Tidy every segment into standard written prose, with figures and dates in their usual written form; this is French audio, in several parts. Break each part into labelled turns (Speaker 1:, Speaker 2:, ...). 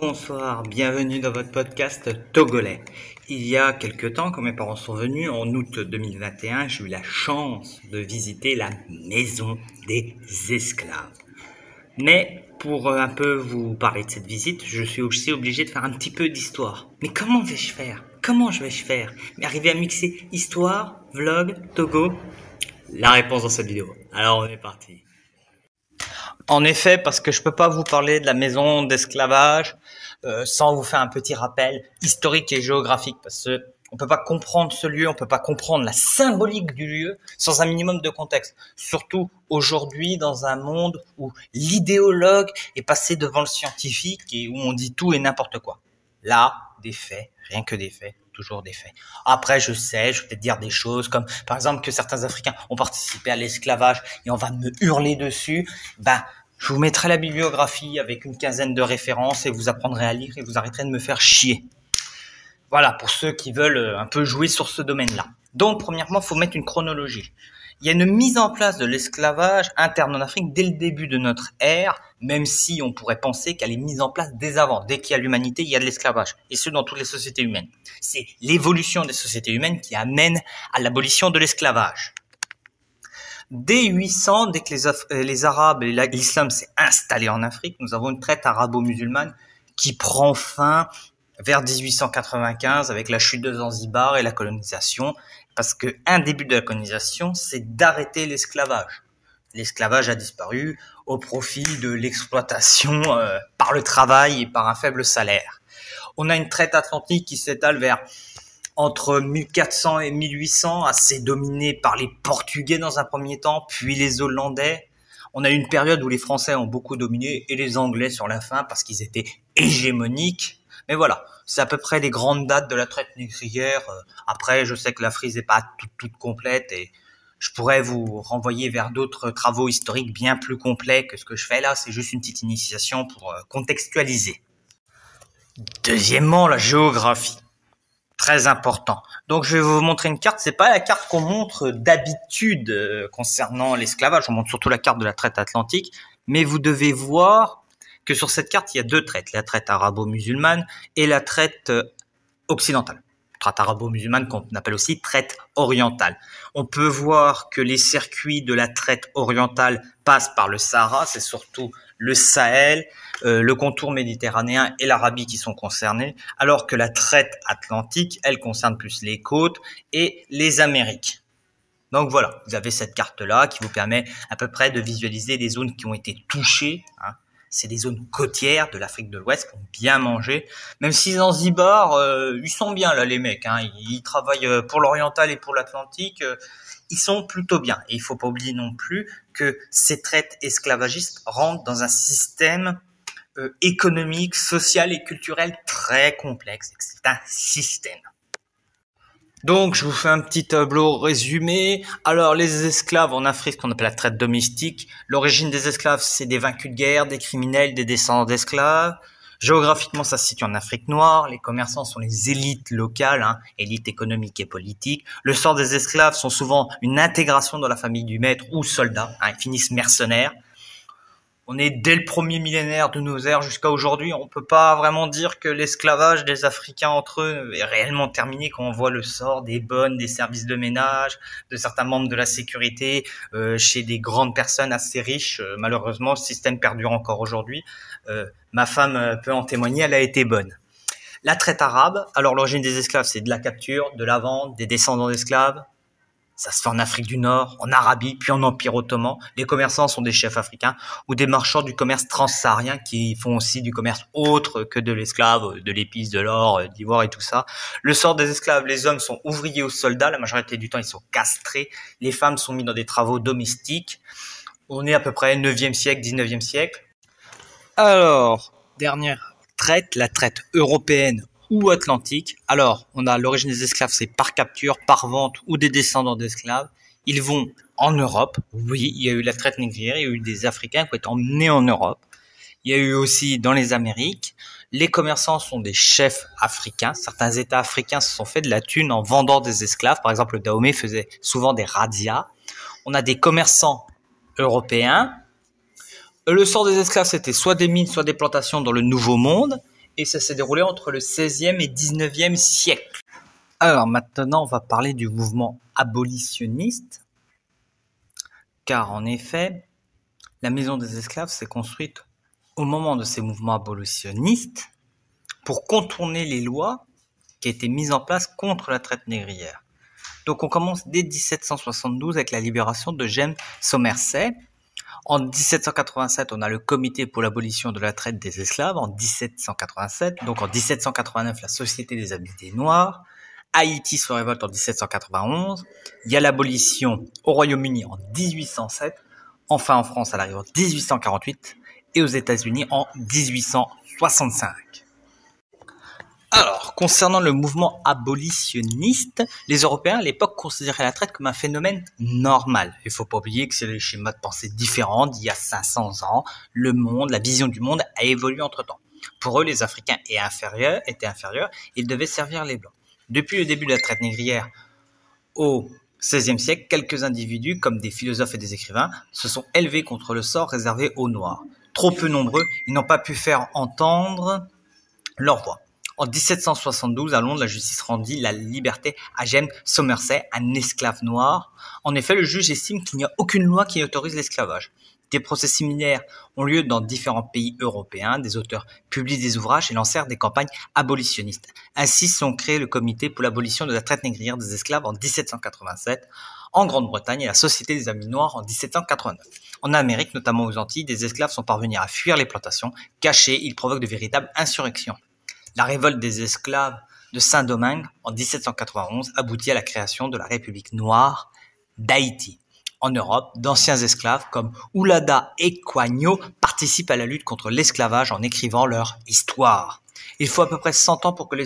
Speaker 1: bonsoir, bienvenue dans votre podcast togolais. Il y a quelque temps, quand mes parents sont venus, en août 2021, j'ai eu la chance de visiter la maison des esclaves. Mais pour un peu vous parler de cette visite, je suis aussi obligé de faire un petit peu d'histoire. Mais comment vais-je faire? Comment je vais-je faire? Mais arriver à mixer histoire, vlog, Togo? La réponse dans cette vidéo. Alors on est parti. En effet, parce que je peux pas vous parler de la maison d'esclavage sans vous faire un petit rappel historique et géographique, parce que on peut pas comprendre ce lieu, on peut pas comprendre la symbolique du lieu sans un minimum de contexte. Surtout aujourd'hui, dans un monde où l'idéologue est passé devant le scientifique et où on dit tout et n'importe quoi. Là, des faits, rien que des faits. Toujours des faits. Après, je vais peut-être dire des choses comme, par exemple, que certains Africains ont participé à l'esclavage et on va me hurler dessus. Je vous mettrai la bibliographie avec une quinzaine de références et vous apprendrez à lire et vous arrêterez de me faire chier. Voilà, pour ceux qui veulent un peu jouer sur ce domaine-là. Donc, premièrement, il faut mettre une chronologie. Il y a une mise en place de l'esclavage interne en Afrique dès le début de notre ère, même si on pourrait penser qu'elle est mise en place dès avant. Dès qu'il y a l'humanité, il y a de l'esclavage. Et ce, dans toutes les sociétés humaines. C'est l'évolution des sociétés humaines qui amène à l'abolition de l'esclavage. Dès 800, dès que les Arabes et l'islam s'est installé en Afrique, nous avons une traite arabo-musulmane qui prend fin vers 1895 avec la chute de Zanzibar et la colonisation. Parce que un début de la colonisation, c'est d'arrêter l'esclavage. L'esclavage a disparu au profit de l'exploitation par le travail et par un faible salaire. On a une traite atlantique qui s'étale vers entre 1400 et 1800, assez dominée par les Portugais dans un premier temps, puis les Hollandais. On a une période où les Français ont beaucoup dominé et les Anglais sur la fin parce qu'ils étaient hégémoniques. Mais voilà, c'est à peu près les grandes dates de la traite négrière. Après, je sais que la frise n'est pas toute complète et je pourrais vous renvoyer vers d'autres travaux historiques bien plus complets que ce que je fais là. C'est juste une petite initiation pour contextualiser. Deuxièmement, la géographie. Très important. Donc, je vais vous montrer une carte. C'est pas la carte qu'on montre d'habitude concernant l'esclavage. On montre surtout la carte de la traite atlantique. Mais vous devez voir que sur cette carte, il y a deux traites. La traite arabo-musulmane et la traite occidentale. Traite arabo-musulmane qu'on appelle aussi traite orientale. On peut voir que les circuits de la traite orientale passent par le Sahara. C'est surtout le Sahel, le contour méditerranéen et l'Arabie qui sont concernés, alors que la traite atlantique, elle concerne plus les côtes et les Amériques. Donc voilà, vous avez cette carte-là qui vous permet à peu près de visualiser des zones qui ont été touchées. C'est des zones côtières de l'Afrique de l'Ouest qui ont bien mangé. Même si Zanzibar, ils sont bien là les mecs. Ils travaillent pour l'oriental et pour l'Atlantique. Ils sont plutôt bien. Et il faut pas oublier non plus que ces traites esclavagistes rentrent dans un système économique, social et culturel très complexe. C'est un système. Donc, je vous fais un petit tableau résumé. Alors, les esclaves en Afrique, ce qu'on appelle la traite domestique. L'origine des esclaves, c'est des vaincus de guerre, des criminels, des descendants d'esclaves. Géographiquement, ça se situe en Afrique noire. Les commerçants sont les élites locales, élites économiques et politiques. Le sort des esclaves sont souvent une intégration dans la famille du maître ou soldat. Ils finissent mercenaires. On est dès le premier millénaire de nos ères jusqu'à aujourd'hui. On peut pas vraiment dire que l'esclavage des Africains entre eux est réellement terminé quand on voit le sort des bonnes, des services de ménage, de certains membres de la sécurité, chez des grandes personnes assez riches. Malheureusement, le système perdure encore aujourd'hui. Ma femme peut en témoigner, elle a été bonne. La traite arabe, alors l'origine des esclaves, c'est de la capture, de la vente, des descendants d'esclaves. Ça se fait en Afrique du Nord, en Arabie, puis en Empire ottoman. Les commerçants sont des chefs africains ou des marchands du commerce transsaharien qui font aussi du commerce autre que de l'esclave, de l'épice, de l'or, d'ivoire et tout ça. Le sort des esclaves, les hommes sont ouvriers ou soldats. La majorité du temps, ils sont castrés. Les femmes sont mises dans des travaux domestiques. On est à peu près 9e siècle, 19e siècle. Alors, dernière traite, la traite européenne ou atlantique. Alors, on a l'origine des esclaves, c'est par capture, par vente ou des descendants d'esclaves. Ils vont en Europe. Oui, il y a eu la traite négrière, il y a eu des Africains qui ont été emmenés en Europe. Il y a eu aussi dans les Amériques. Les commerçants sont des chefs africains. Certains États africains se sont fait de la thune en vendant des esclaves. Par exemple, le Dahomey faisait souvent des razzias. On a des commerçants européens. Le sort des esclaves, c'était soit des mines, soit des plantations dans le Nouveau Monde. et ça s'est déroulé entre le 16e et 19e siècle. Alors maintenant, on va parler du mouvement abolitionniste, car en effet, la maison des esclaves s'est construite au moment de ces mouvements abolitionnistes pour contourner les lois qui étaient mises en place contre la traite négrière. Donc on commence dès 1772 avec la libération de James Somerset. En 1787, on a le Comité pour l'abolition de la traite des esclaves en 1787. Donc en 1789, la Société des Habités Noirs. Haïti se révolte en 1791. Il y a l'abolition au Royaume-Uni en 1807. Enfin en France, elle arrive en 1848. Et aux États-Unis en 1865. Alors, concernant le mouvement abolitionniste, les Européens à l'époque considéraient la traite comme un phénomène normal. Il ne faut pas oublier que c'est des schémas de pensée différents d'il y a 500 ans. Le monde, la vision du monde a évolué entre-temps. Pour eux, les Africains étaient inférieurs, ils devaient servir les Blancs. Depuis le début de la traite négrière au XVIe siècle, quelques individus, comme des philosophes et des écrivains, se sont élevés contre le sort réservé aux Noirs. Trop peu nombreux, ils n'ont pas pu faire entendre leur voix. En 1772, à Londres, la justice rendit la liberté à James Somerset, un esclave noir. En effet, le juge estime qu'il n'y a aucune loi qui autorise l'esclavage. Des procès similaires ont lieu dans différents pays européens. Des auteurs publient des ouvrages et lancèrent des campagnes abolitionnistes. Ainsi sont créés le Comité pour l'abolition de la traite négrière des esclaves en 1787, en Grande-Bretagne et la Société des Amis Noirs en 1789. En Amérique, notamment aux Antilles, des esclaves sont parvenus à fuir les plantations. Cachés, ils provoquent de véritables insurrections. La révolte des esclaves de Saint-Domingue en 1791 aboutit à la création de la République noire d'Haïti. En Europe, d'anciens esclaves comme Oulada et Coagno participent à la lutte contre l'esclavage en écrivant leur histoire. Il faut à peu près 100 ans pour que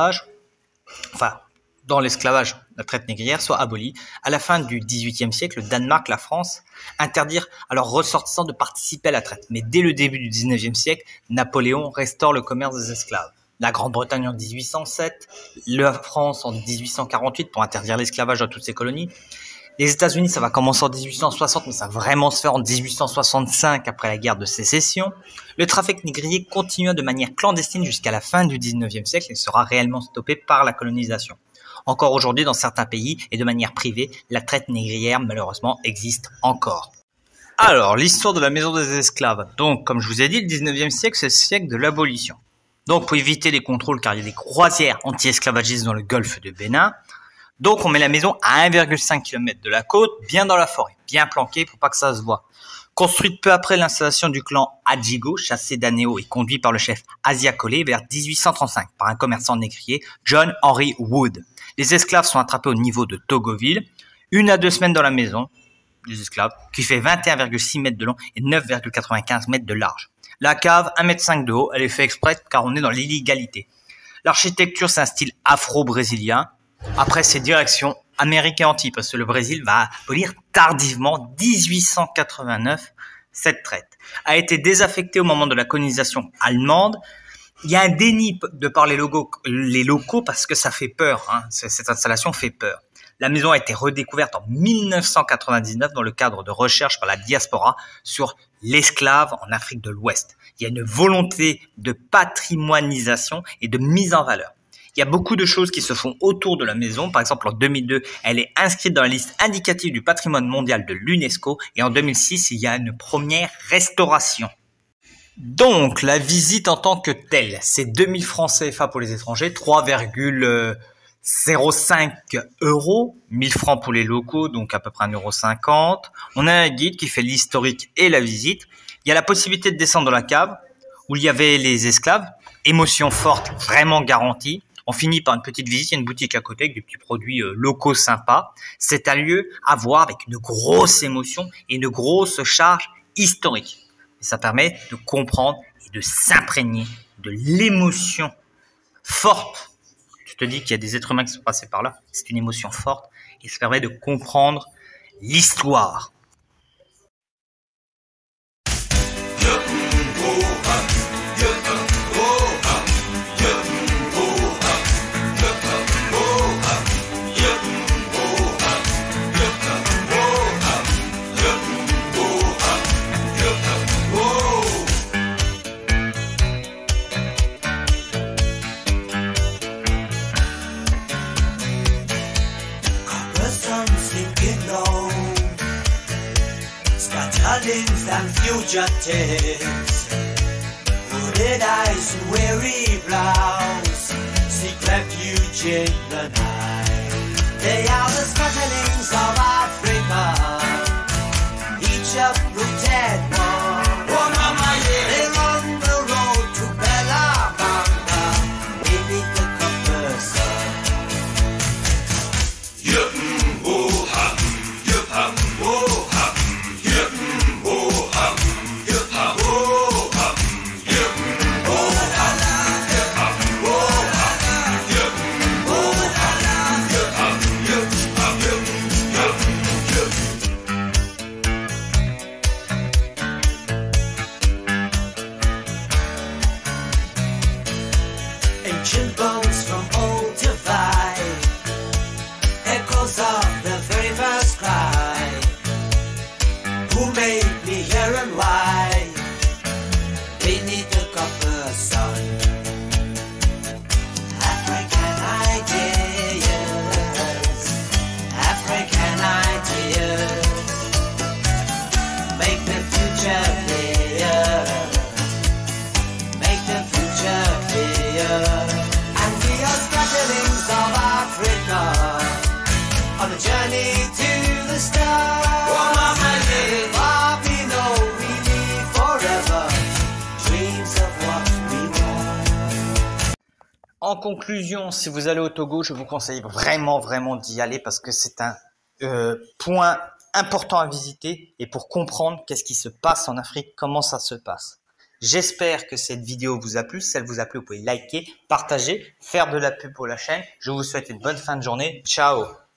Speaker 1: dans l'esclavage, la traite négrière soit abolie. À la fin du XVIIIe siècle, le Danemark, la France interdirent à leurs ressortissants de participer à la traite. Mais dès le début du XIXe siècle, Napoléon restaure le commerce des esclaves. La Grande-Bretagne en 1807, la France en 1848 pour interdire l'esclavage dans toutes ses colonies. Les États-Unis, ça va commencer en 1860, mais ça va vraiment se faire en 1865 après la guerre de sécession. Le trafic négrier continua de manière clandestine jusqu'à la fin du XIXe siècle et sera réellement stoppé par la colonisation. Encore aujourd'hui, dans certains pays et de manière privée, la traite négrière, malheureusement, existe encore. Alors, l'histoire de la maison des esclaves. Donc, comme je vous ai dit, le 19e siècle, c'est le siècle de l'abolition. Donc, pour éviter les contrôles, car il y a des croisières anti-esclavagistes dans le golfe de Bénin, donc on met la maison à 1,5 km de la côte, bien dans la forêt, bien planquée pour pas que ça se voie. Construite peu après l'installation du clan Adjigo, chassé d'Anéo et conduit par le chef Asia Collé vers 1835 par un commerçant négrier, John Henry Wood. Les esclaves sont attrapés au niveau de Togoville, 1 à 2 semaines dans la maison des esclaves, qui fait 21,6 mètres de long et 9,95 mètres de large. La cave, 1,5 m de haut, elle est faite exprès car on est dans l'illégalité. L'architecture, c'est un style afro-brésilien. Après, c'est direction Amérique et Antilles, parce que le Brésil va abolir tardivement, 1889, cette traite. A été désaffectée au moment de la colonisation allemande. Il y a un déni de par les locaux parce que ça fait peur, hein. Cette installation fait peur. La maison a été redécouverte en 1999 dans le cadre de recherches par la diaspora sur l'esclave en Afrique de l'Ouest. Il y a une volonté de patrimoinisation et de mise en valeur. Il y a beaucoup de choses qui se font autour de la maison. Par exemple, en 2002, elle est inscrite dans la liste indicative du patrimoine mondial de l'UNESCO. Et en 2006, il y a une première restauration. Donc, la visite en tant que telle, c'est 2000 francs CFA pour les étrangers, 3,05 €, 1000 francs pour les locaux, donc à peu près 1,50 €. On a un guide qui fait l'historique et la visite. Il y a la possibilité de descendre dans la cave où il y avait les esclaves. Émotion forte, vraiment garantie. On finit par une petite visite, il y a une boutique à côté avec des petits produits locaux sympas. C'est un lieu à voir avec une grosse émotion et une grosse charge historique. Et ça permet de comprendre et de s'imprégner de l'émotion forte. Tu te dis qu'il y a des êtres humains qui sont passés par là. C'est une émotion forte et ça permet de comprendre l'histoire.
Speaker 2: mountains and fugitives, hooded eyes and weary brows, seek refuge in the night. They are the scatterlings of Africa, each uprooted one. Oh, mama, yeah. They're on the road to Bella Banda, beneath the copper sun. Ancient bones from old divide, echoes of the very first cry. Who made me here and why? Beneath the copper sun. African ideas, African ideas, make the future clear, make the future clear. And we are scatterings of Africa, on a journey to the stars. Oh, mama, yeah. Far below we live forever, dreams of what we want.
Speaker 1: En conclusion, si vous allez au Togo, je vous conseille vraiment d'y aller parce que c'est un point important à visiter et pour comprendre qu'est-ce qui se passe en Afrique, comment ça se passe. J'espère que cette vidéo vous a plu. Si elle vous a plu, vous pouvez liker, partager, faire de la pub pour la chaîne. Je vous souhaite une bonne fin de journée. Ciao!